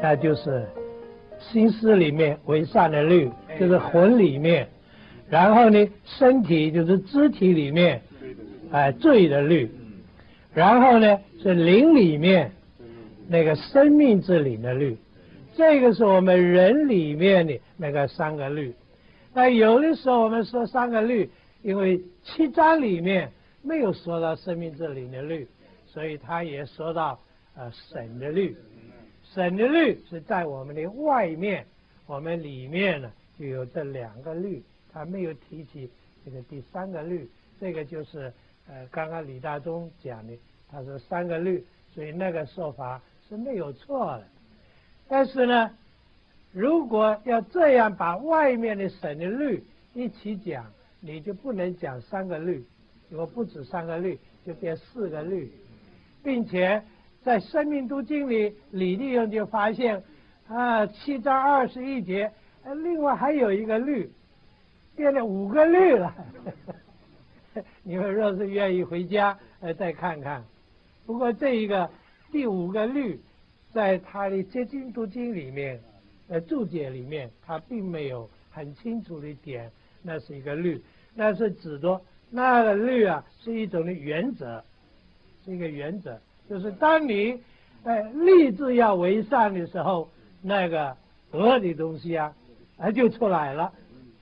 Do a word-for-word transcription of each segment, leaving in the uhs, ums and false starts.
那就是心思里面为善的律，就是魂里面。然后呢，身体就是肢体里面，哎，罪的律。然后呢，是灵里面那个生命之灵的律。这个是我们人里面的那个三个律。那有的时候我们说三个律，因为七章里面没有说到生命之灵的律，所以他也说到呃神的律。神的律是在我们的外面，我们里面呢就有这两个律，他没有提起这个第三个律。这个就是呃刚刚李大忠讲的，他说三个律，所以那个说法是没有错的。但是呢，如果要这样把外面的神的律一起讲，你就不能讲三个律，如果不止三个律，就变四个律，并且在《生命读经》里，李利用就发现啊，七章二十一节，另外还有一个律，变了五个律了。你们若是愿意回家，呃，再看看。不过这一个第五个律，在他的《接经读经》里面，呃，注解里面，他并没有很清楚的点，那是一个律，那是指的那个律啊，是一种的原则，是一个原则。就是当你呃立志要为善的时候，那个恶的东西啊，啊就出来了。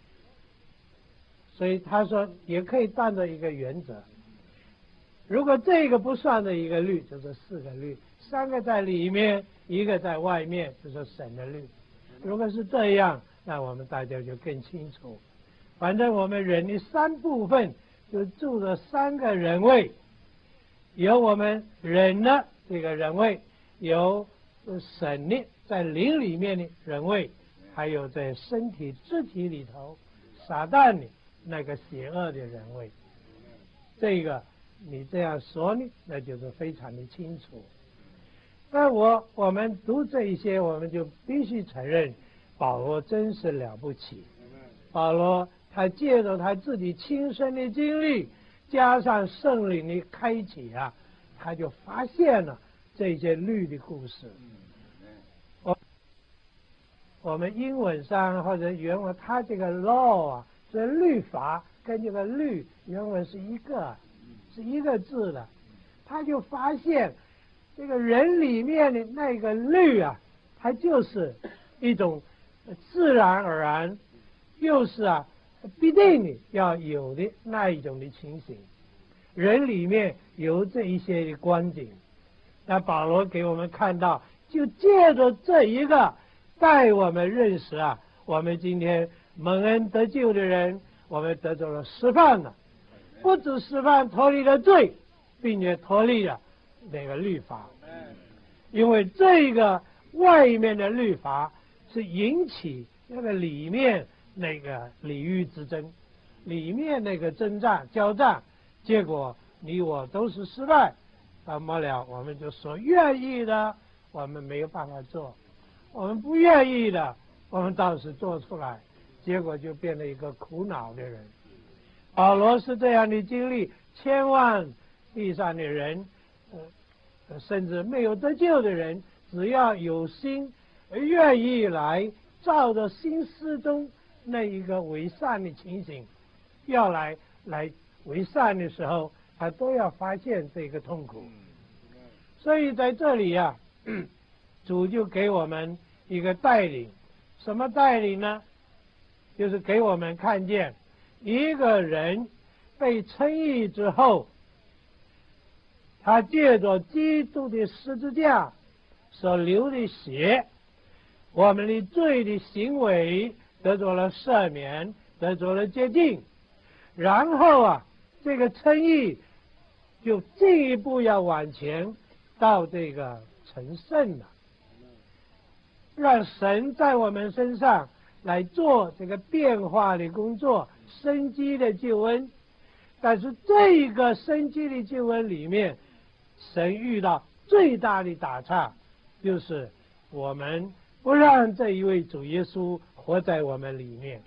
所以他说也可以当做一个原则。如果这个不算的一个律，就是四个律，三个在里面，一个在外面，就是神的律。如果是这样，那我们大家就更清楚。反正我们人的三部分就住着三个人位。有我们人的这个人位，有神的在灵里面的人位，还有在身体肢体里头撒旦的那个邪恶的人位。这个你这样说呢，那就是非常的清楚。那我我们读这一些，我们就必须承认保罗真是了不起。保罗他借着他自己亲身的经历，加上圣灵的开启啊，他就发现了这些律的故事。我我们英文上或者原文，他这个 law 啊，这律法跟这个律原文是一个，是一个字的。他就发现这个人里面的那个律啊，它就是一种自然而然，又是啊必定的要有的那一种的情形。人里面有这一些的观景，那保罗给我们看到，就借着这一个带我们认识啊，我们今天蒙恩得救的人，我们得着了释放了，不止释放脱离了罪，并且脱离了那个律法。因为这个外面的律法是引起那个里面那个礼欲之争，里面那个征战交战，结果你我都是失败。那么了，我们就说愿意的我们没有办法做，我们不愿意的我们倒是做出来，结果就变了一个苦恼的人。保罗是这样的经历，千万地上的人呃甚至没有得救的人，只要有心愿意来照着心思中那一个为善的情形要来来为善的时候，他都要发现这个痛苦。所以在这里啊，主就给我们一个带领。什么带领呢？就是给我们看见一个人被称义之后，他借着基督的十字架所流的血，我们的罪的行为得着了赦免，得着了洁净。然后啊，这个称义就进一步要往前到这个成圣了，让神在我们身上来做这个变化的工作，生机的救恩。但是这个生机的救恩里面，神遇到最大的打岔，就是我们不让这一位主耶稣活在我们里面。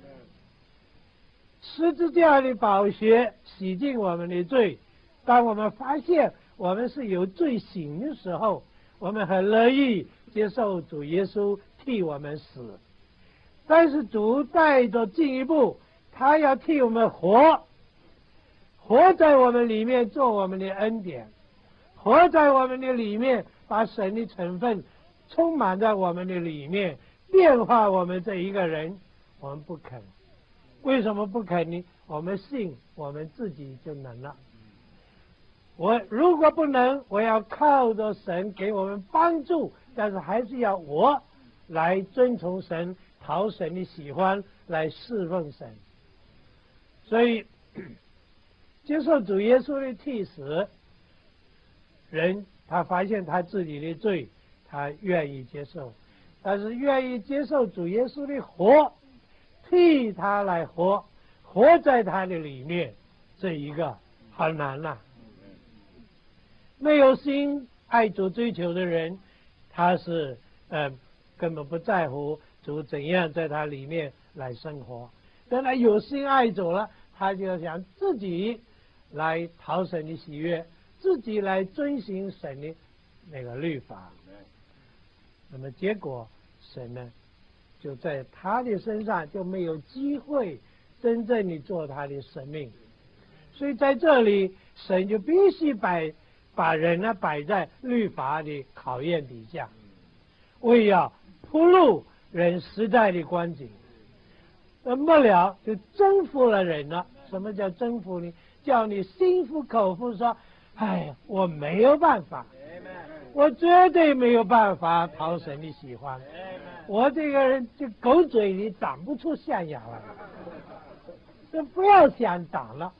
十字架的宝血洗净我们的罪，当我们发现我们是有罪行的时候，我们很乐意接受主耶稣替我们死，但是主带着进一步，他要替我们活，活在我们里面，做我们的恩典，活在我们的里面，把神的成分充满在我们的里面，变化我们这一个人。我们不肯，为什么不肯呢？我们信我们自己就能了。我如果不能，我要靠着神给我们帮助，但是还是要我来遵从神，讨神的喜欢，来侍奉神。所以接受主耶稣的替死，人他发现他自己的罪，他愿意接受，但是愿意接受主耶稣的活，替他来活，活在他的里面，这一个很难呐、啊。没有心爱主追求的人，他是呃根本不在乎主怎样在他里面来生活。当他有心爱主了，他就想自己来讨神的喜悦，自己来遵行神的那个律法。那么结果神呢，就在他的身上就没有机会真正的做他的生命。所以在这里，神就必须把把人呢摆在律法的考验底下，为要铺路人实在的光景。那末了就征服了人了。什么叫征服呢？叫你心服口服说，哎，我没有办法，我绝对没有办法讨神的喜欢，我这个人这狗嘴里长不出象牙来，就不要想长了。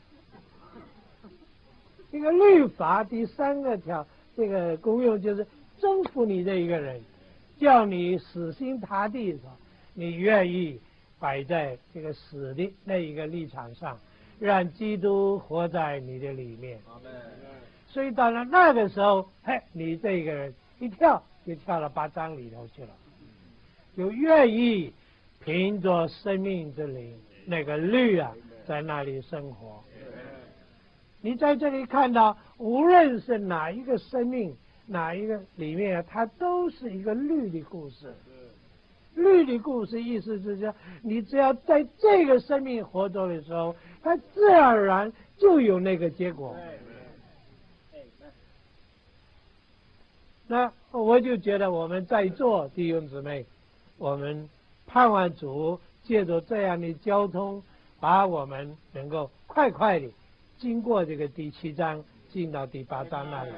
这个律法第三个条，这个功用就是征服你这一个人，叫你死心塌地的时候，你愿意摆在这个死的那一个立场上，让基督活在你的里面。所以到了那个时候，嘿，你这个人一跳就跳到八章里头去了，就愿意凭着生命之灵那个律啊，在那里生活。你在这里看到，无论是哪一个生命，哪一个里面，它都是一个律的故事。律的故事意思是说，你只要在这个生命活着的时候，它自然而然就有那个结果。那我就觉得我们在座弟兄姊妹，我们盼望主借着这样的交通，把我们能够快快的经过这个第七章，进到第八章那里。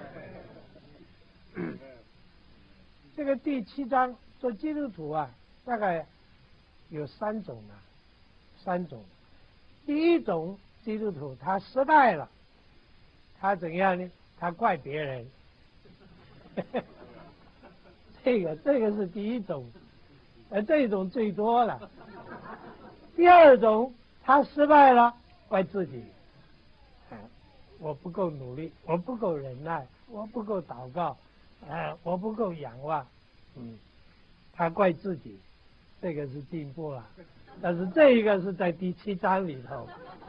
这个第七章做基督徒啊，大概有三种啊，三种。第一种基督徒他失败了，他怎样呢？他怪别人。这个这个是第一种，呃，这种最多了。第二种，他失败了，怪自己。我不够努力，我不够忍耐，我不够祷告，呃，我不够仰望，嗯，他怪自己，这个是进步了，但是这一个是在第七章里头。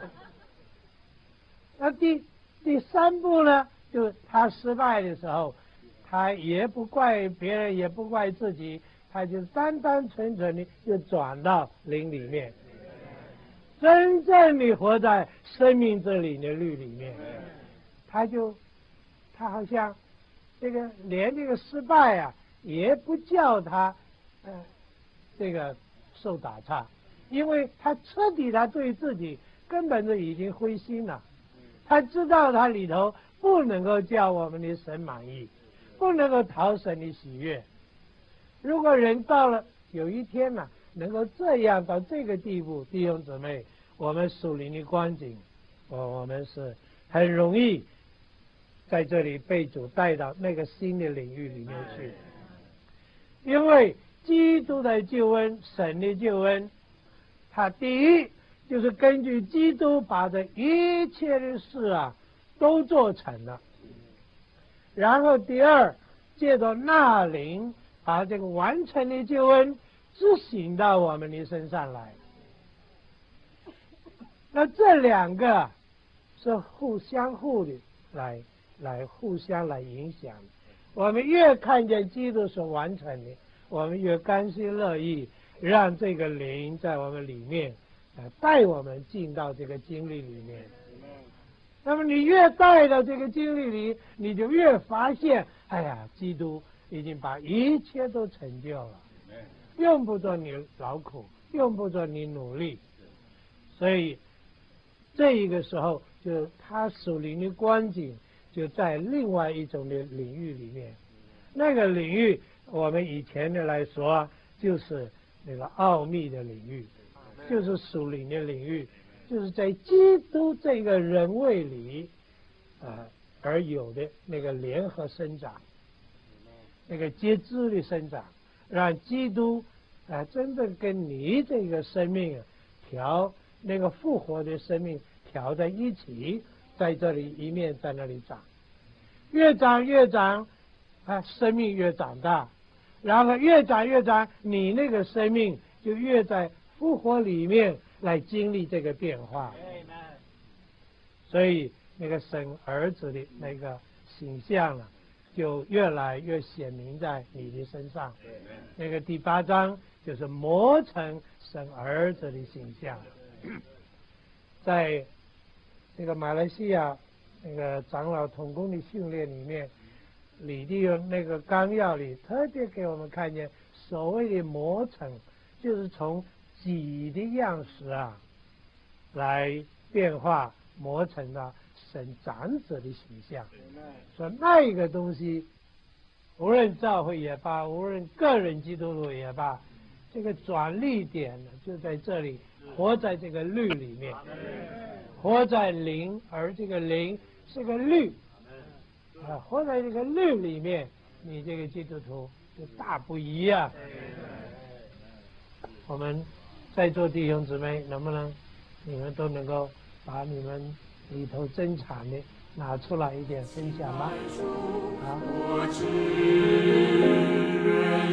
那第第三步呢，就他失败的时候，他也不怪别人，也不怪自己，他就单单纯纯的就转到灵里面。真正的活在生命这里的律里面，他就他好像这个连这个失败啊，也不叫他呃这个受打岔，因为他彻底他对自己根本就已经灰心了，他知道他里头不能够叫我们的神满意，不能够讨神的喜悦。如果人到了有一天呢、啊，能够这样到这个地步，弟兄姊妹，我们属灵的光景，我我们是很容易在这里被主带到那个新的领域里面去。因为基督的救恩，神的救恩，他第一就是根据基督把这一切的事啊都做成了，然后第二借着那灵把这个完成的救恩执行到我们的身上来。那这两个是互相互的来来互相来影响。 我们越看见基督所完成的，我们越甘心乐意让这个灵在我们里面，呃，带我们进到这个经历里面。那么你越带到这个经历里，你就越发现，哎呀，基督已经把一切都成就了，用不着你劳苦，用不着你努力。所以这一个时候，就他属灵的光景就在另外一种的领域里面。那个领域，我们以前的来说，就是那个奥秘的领域，就是属灵的领域，就是在基督这个人位里，呃，而有的那个联合生长，那个接枝的生长，让基督啊、呃、真正跟你这个生命啊调那个复活的生命调在一起，在这里一面在那里长，越长越长，啊，生命越长大，然后越长越长，你那个生命就越在复活里面来经历这个变化。所以那个神儿子的那个形象啊，就越来越显明在你的身上。那个第八章就是磨成神儿子的形象。在那个马来西亚那个长老同工的训练里面，李弟兄那个纲要里特别给我们看见，所谓的磨成，就是从己的样式啊来变化磨成了神长者的形象。所以那一个东西，无论教会也罢，无论个人基督徒也罢，这个转捩点呢就在这里，活在这个律里面，活在灵，而这个灵是个律啊，活在这个律里面，你这个基督徒就大不一样。我们在座弟兄姊妹，能不能你们都能够把你们里头珍藏的拿出来一点分享吧？啊。